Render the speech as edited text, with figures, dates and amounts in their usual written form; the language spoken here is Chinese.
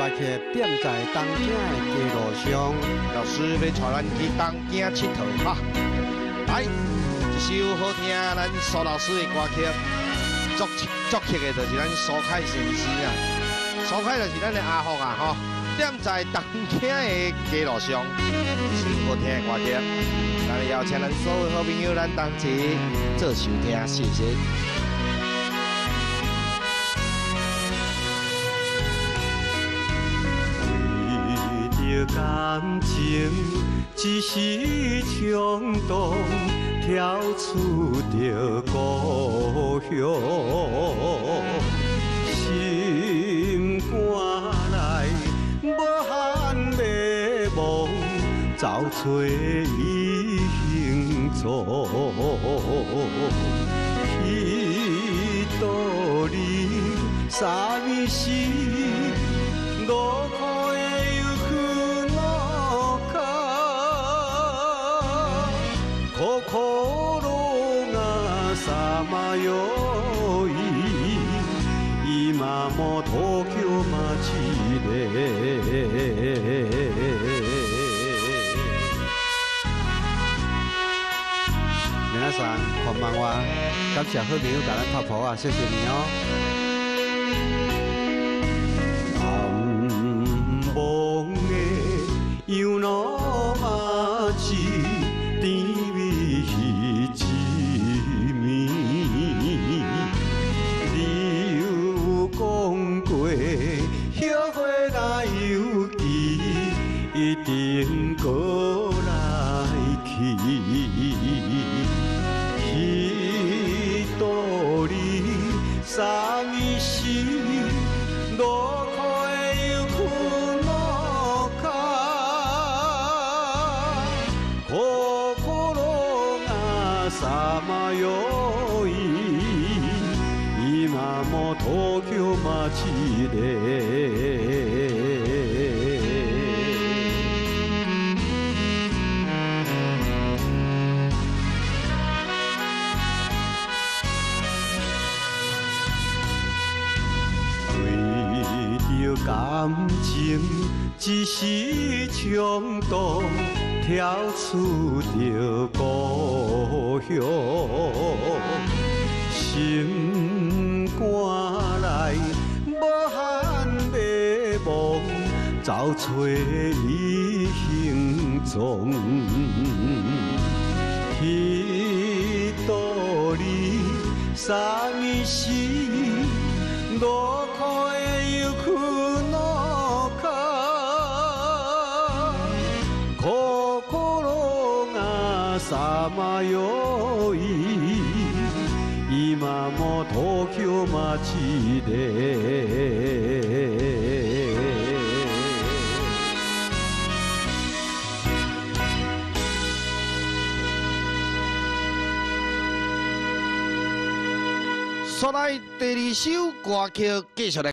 歌曲点在东京的街路上， 老师要带咱去东京佚佗哈。来，一首好听咱苏老师的歌曲，作曲的就是咱苏凯先生啊。苏凯就是咱的阿福啊吼，点在东京的街路上，一首好听的歌曲。咱邀请咱所有好朋友，咱同齐做收听，谢谢。 感情一时冲动，跳出着故乡，心肝内无限迷惘，找找伊行踪，彼道里啥物事路口的。 心がさまよい今も東京街で皆さんこんばんは，感謝好朋友甲咱拍谱啊，謝謝你哦。 南方的洋路街，甜蜜。 一定过来去，彼道里啥物事，路口的又困路卡，心がさまよい、今も東京街で。 感情一时冲动，跳出着故乡，心肝内无限迷惘，找找伊行踪。彼道里啥物事，路口的又去。 さまよい今も東京街で所来第二首歌曲继续来